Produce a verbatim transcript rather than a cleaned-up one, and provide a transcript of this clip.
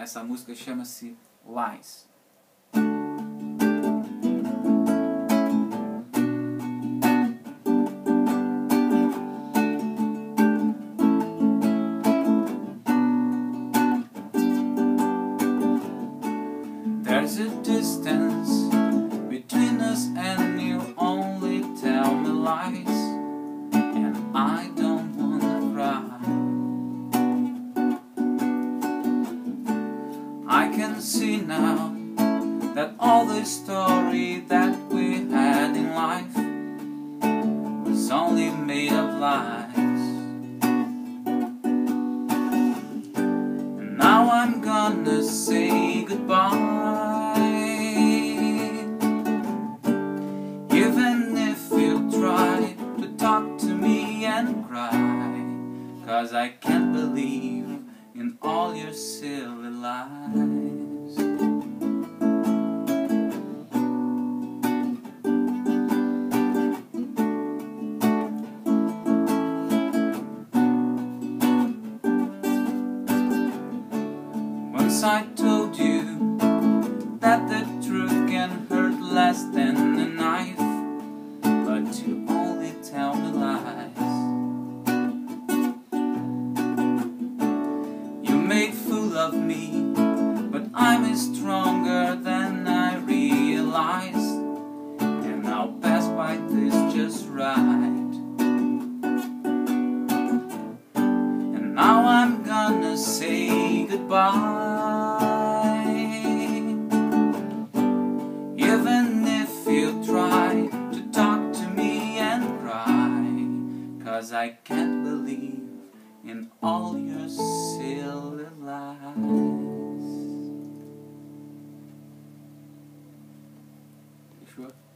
Essa música chama-se Lies. There's a distance between us and you only tell me lies, and I don't wanna cry. I can see now that all the story that we had in life was only made of lies. And now I'm gonna say goodbye, even if you try to talk to me and cry, 'cause I can't believe in all your silly lies. Once I told you that the truth can hurt less than a knife, but you only tell me lies. You made fool of me, but I'm stronger than I realized, and I'll pass by this just right. And now I'm gonna say goodbye, even if you try to talk to me and cry, 'cause I can't believe in all your silly lies. You sure?